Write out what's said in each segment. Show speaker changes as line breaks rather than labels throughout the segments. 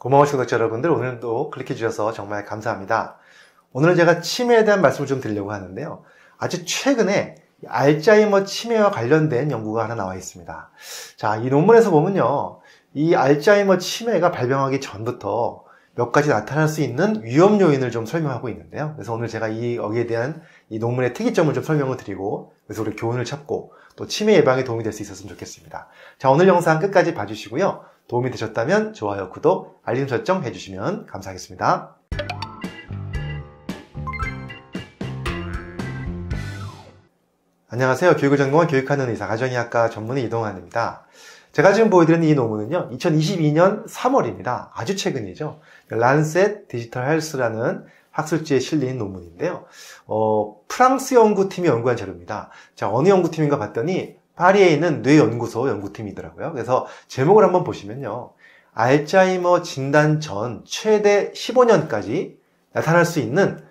고마우신 구독자 여러분들, 오늘도 클릭해 주셔서 정말 감사합니다. 오늘은 제가 치매에 대한 말씀을 좀 드리려고 하는데요. 아주 최근에 알츠하이머 치매와 관련된 연구가 하나 나와 있습니다. 자, 이 논문에서 보면요, 이 알츠하이머 치매가 발병하기 전부터 몇 가지 나타날 수 있는 위험 요인을 좀 설명하고 있는데요. 그래서 오늘 제가 여기에 대한 이 논문의 특이점을 좀 설명을 드리고, 그래서 우리 교훈을 찾고 또 치매 예방에 도움이 될 수 있었으면 좋겠습니다. 자, 오늘 영상 끝까지 봐주시고요. 도움이 되셨다면 좋아요, 구독, 알림 설정 해주시면 감사하겠습니다. 안녕하세요. 교육을 전공한 교육하는 의사, 가정의학과 전문의 이동환입니다. 제가 지금 보여드리는 이 논문은요, 2022년 3월입니다. 아주 최근이죠. 란셋 디지털 헬스라는 학술지에 실린 논문인데요. 프랑스 연구팀이 연구한 자료입니다. 자, 어느 연구팀인가 봤더니 파리에 있는 뇌연구소 연구팀이더라고요. 그래서 제목을 한번 보시면요, 알츠하이머 진단 전 최대 15년까지 나타날 수 있는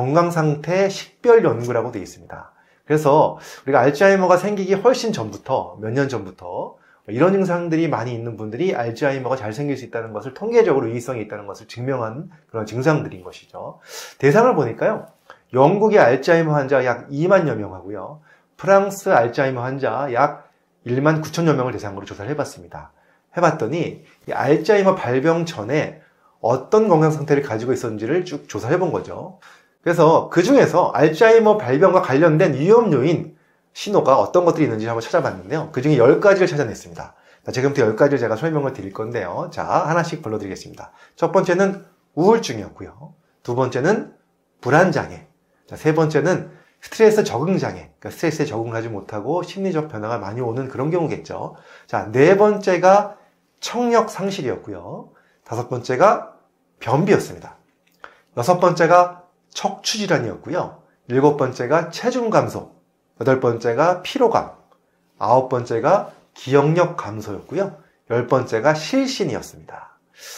건강상태 식별 연구라고 되어 있습니다. 그래서 우리가 알츠하이머가 생기기 훨씬 전부터, 몇 년 전부터 이런 증상들이 많이 있는 분들이 알츠하이머가 잘 생길 수 있다는 것을, 통계적으로 유의성이 있다는 것을 증명한 그런 증상들인 것이죠. 대상을 보니까요, 영국의 알츠하이머 환자 약 2만여 명하고요, 프랑스 알츠하이머 환자 약 1만 9천여 명을 대상으로 조사를 해봤습니다. 해봤더니 이 알츠하이머 발병 전에 어떤 건강 상태를 가지고 있었는지를 쭉 조사해 본 거죠. 그래서 그 중에서 알츠하이머 발병과 관련된 위험 요인 신호가 어떤 것들이 있는지 한번 찾아봤는데요. 그 중에 10가지를 찾아냈습니다. 자, 지금부터 10가지를 제가 설명을 드릴 건데요. 자, 하나씩 불러드리겠습니다. 첫 번째는 우울증이었고요. 두 번째는 불안장애. 자, 세 번째는 스트레스 적응장애. 그러니까 스트레스에 적응을 하지 못하고 심리적 변화가 많이 오는 그런 경우겠죠. 자, 네 번째가 청력 상실이었고요. 다섯 번째가 변비였습니다. 여섯 번째가 척추질환이었고요. 일곱 번째가 체중 감소. 여덟 번째가 피로감. 아홉 번째가 기억력 감소였고요. 열 번째가 실신이었습니다.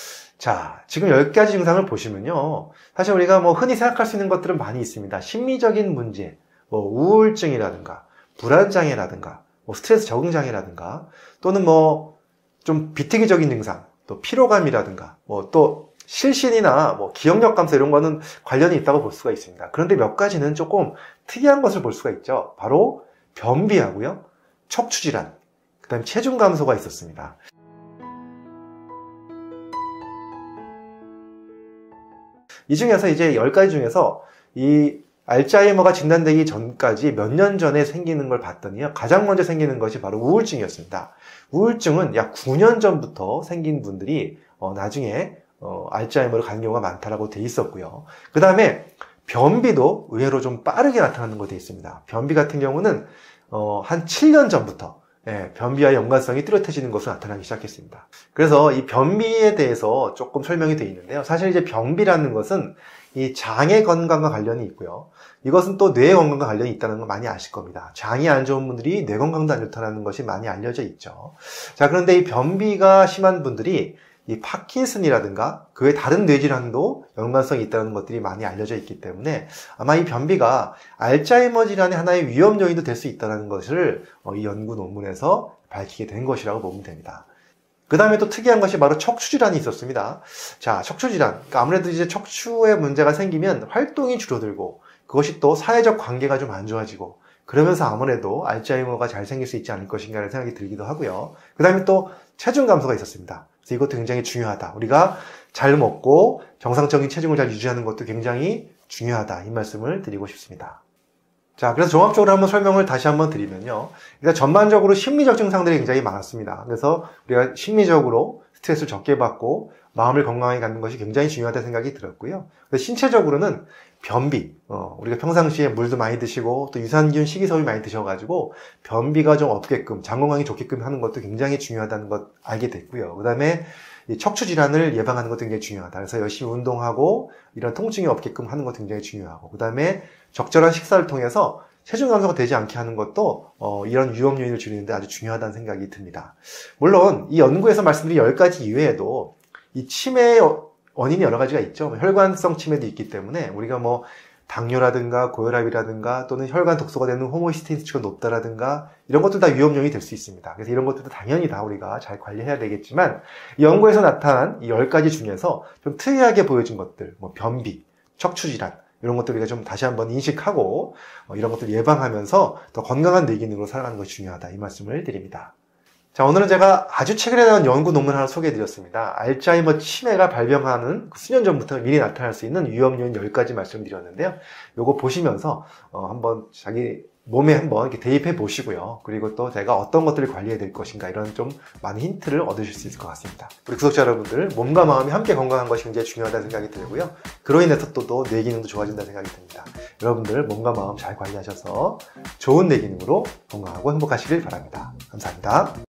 자, 지금 10가지 증상을 보시면요, 사실 우리가 흔히 생각할 수 있는 것들은 많이 있습니다. 심리적인 문제, 우울증이라든가 불안장애라든가 스트레스 적응장애라든가, 또는 좀 비특이적인 증상, 또 피로감이라든가 또 실신이나 기억력 감소, 이런 거는 관련이 있다고 볼 수가 있습니다. 그런데 몇 가지는 조금 특이한 것을 볼 수가 있죠. 바로 변비하고요, 척추질환, 그 다음에 체중 감소가 있었습니다. 이 중에서 이제 10가지 중에서 이 알츠하이머가 진단되기 전까지 몇 년 전에 생기는 걸 봤더니요, 가장 먼저 생기는 것이 바로 우울증이었습니다. 우울증은 약 9년 전부터 생긴 분들이 나중에 알츠하이머를 갖는 경우가 많다라고 돼 있었고요. 그 다음에 변비도 의외로 좀 빠르게 나타나는 것도 있습니다. 변비 같은 경우는 한 7년 전부터 변비와 연관성이 뚜렷해지는 것으로 나타나기 시작했습니다. 그래서 이 변비에 대해서 조금 설명이 되어 있는데요. 사실 이제 변비라는 것은 이 장의 건강과 관련이 있고요. 이것은 또 뇌 건강과 관련이 있다는 거 많이 아실 겁니다. 장이 안 좋은 분들이 뇌 건강도 안 좋다는 것이 많이 알려져 있죠. 자, 그런데 이 변비가 심한 분들이 이 파킨슨이라든가 그 외 다른 뇌질환도 연관성이 있다는 것들이 많이 알려져 있기 때문에 아마 이 변비가 알츠하이머 질환의 하나의 위험 요인도 될 수 있다는 것을 이 연구 논문에서 밝히게 된 것이라고 보면 됩니다. 그 다음에 또 특이한 것이 바로 척추질환이 있었습니다. 자, 척추질환. 그러니까 아무래도 이제 척추에 문제가 생기면 활동이 줄어들고, 그것이 또 사회적 관계가 좀 안 좋아지고, 그러면서 아무래도 알츠하이머가 잘 생길 수 있지 않을 것인가라는 생각이 들기도 하고요. 그 다음에 또 체중 감소가 있었습니다. 그래서 이것도 굉장히 중요하다. 우리가 잘 먹고 정상적인 체중을 잘 유지하는 것도 굉장히 중요하다. 이 말씀을 드리고 싶습니다. 자, 그래서 종합적으로 한번 설명을 다시 한번 드리면요, 일단 전반적으로 심리적 증상들이 굉장히 많았습니다. 그래서 우리가 심리적으로 스트레스를 적게 받고 마음을 건강하게 갖는 것이 굉장히 중요하다는 생각이 들었고요. 그래서 신체적으로는 변비, 우리가 평상시에 물도 많이 드시고 또 유산균, 식이섬유 많이 드셔가지고 변비가 좀 없게끔, 장 건강이 좋게끔 하는 것도 굉장히 중요하다는 것 알게 됐고요. 그 다음에 이 척추 질환을 예방하는 것도 굉장히 중요하다. 그래서 열심히 운동하고 이런 통증이 없게끔 하는 것도 굉장히 중요하고, 그 다음에 적절한 식사를 통해서 체중 감소가 되지 않게 하는 것도 이런 위험 요인을 줄이는데 아주 중요하다는 생각이 듭니다. 물론 이 연구에서 말씀드린 10가지 이외에도 이 치매의 원인이 여러 가지가 있죠. 혈관성 치매도 있기 때문에 우리가 당뇨라든가 고혈압이라든가 또는 혈관 독소가 되는 호모시스테인 수치가 높다라든가 이런 것도 다 위험령이 될 수 있습니다. 그래서 이런 것들도 당연히 다 우리가 잘 관리해야 되겠지만 이 연구에서 나타난 이 10가지 중에서 좀 특이하게 보여진 것들, 뭐 변비, 척추질환 이런 것들 우리가 좀 다시 한번 인식하고 이런 것들 예방하면서 더 건강한 뇌기능으로 살아가는 것이 중요하다 이 말씀을 드립니다. 자, 오늘은 제가 아주 최근에 나온 연구 논문 하나 소개해드렸습니다. 알츠하이머 치매가 발병하는 수년 전부터 미리 나타날 수 있는 위험 요인 10가지 말씀드렸는데요. 요거 보시면서 한번 자기 몸에 한번 이렇게 대입해 보시고요. 그리고 또 제가 어떤 것들을 관리해야 될 것인가 이런 좀 많은 힌트를 얻으실 수 있을 것 같습니다. 우리 구독자 여러분들 몸과 마음이 함께 건강한 것이 굉장히 중요하다는 생각이 들고요. 그로 인해서 또 뇌 기능도 좋아진다는 생각이 듭니다. 여러분들 몸과 마음 잘 관리하셔서 좋은 뇌 기능으로 건강하고 행복하시길 바랍니다. 감사합니다.